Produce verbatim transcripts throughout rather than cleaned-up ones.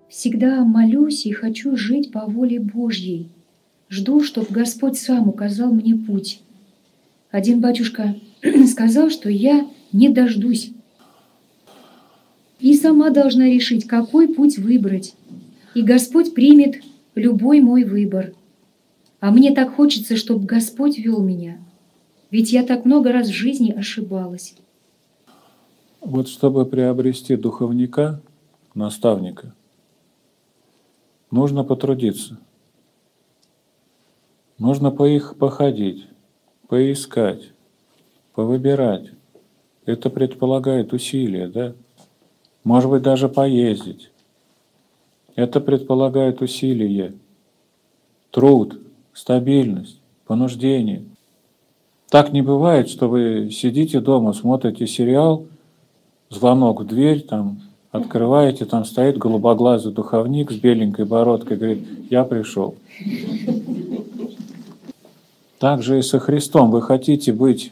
Всегда молюсь и хочу жить по воле Божьей. Жду, чтоб Господь сам указал мне путь. Один батюшка сказал, что я не дождусь. И сама должна решить, какой путь выбрать. И Господь примет любой мой выбор. А мне так хочется, чтобы Господь вел меня. Ведь я так много раз в жизни ошибалась. Вот чтобы приобрести духовника, наставника, нужно потрудиться. Нужно по их походить, поискать, повыбирать. Это предполагает усилия, да? Может быть, даже поездить. Это предполагает усилие, труд, стабильность, понуждение. Так не бывает, что вы сидите дома, смотрите сериал, звонок в дверь, там, открываете, там стоит голубоглазый духовник с беленькой бородкой, говорит: «Я пришел». Так же и со Христом. Вы хотите быть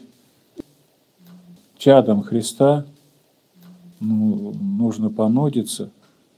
чадом Христа, ну, нужно понудиться.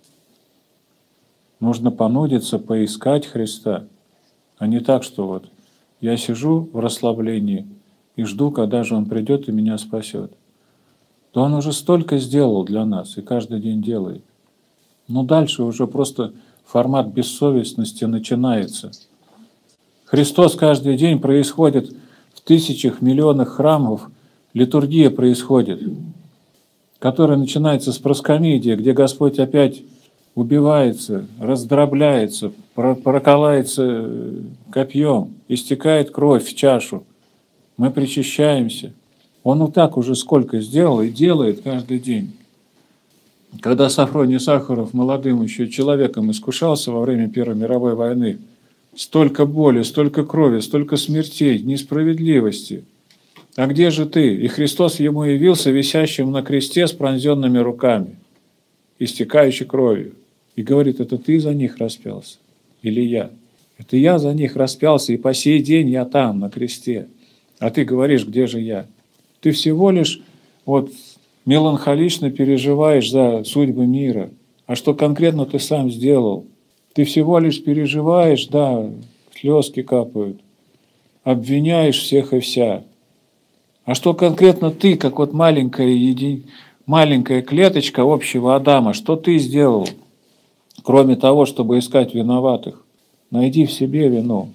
Нужно понудиться, поискать Христа, а не так, что вот я сижу в расслаблении и жду, когда же Он придет и меня спасет. То Он уже столько сделал для нас и каждый день делает. Но дальше уже просто формат бессовестности начинается. Христос каждый день происходит в тысячах, миллионах храмов, литургия происходит, которая начинается с проскомидии, где Господь опять убивается, раздробляется, проколается копьем, истекает кровь в чашу. Мы причащаемся. Он вот так уже сколько сделал и делает каждый день. Когда Сафроний Сахаров молодым еще человеком искушался во время Первой мировой войны, столько боли, столько крови, столько смертей, несправедливости. А где же ты? И Христос ему явился висящим на кресте с пронзенными руками, истекающей кровью. И говорит: это ты за них распялся? Или я? Это я за них распялся, и по сей день я там, на кресте. А ты говоришь: где же я? Ты всего лишь вот меланхолично переживаешь за судьбы мира. А что конкретно ты сам сделал? Ты всего лишь переживаешь, да, слезки капают, обвиняешь всех и вся. А что конкретно ты, как вот маленькая, еди... маленькая клеточка общего Адама, что ты сделал, кроме того, чтобы искать виноватых? Найди в себе вину.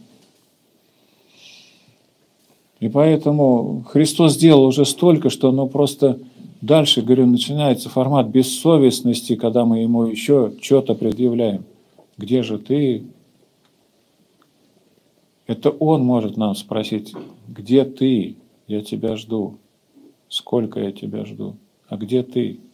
И поэтому Христос сделал уже столько, что ну просто дальше, говорю, начинается формат бессовестности, когда мы Ему еще что-то предъявляем. Где же ты? Это Он может нам спросить: где ты? Я тебя жду. Сколько я тебя жду? А где ты?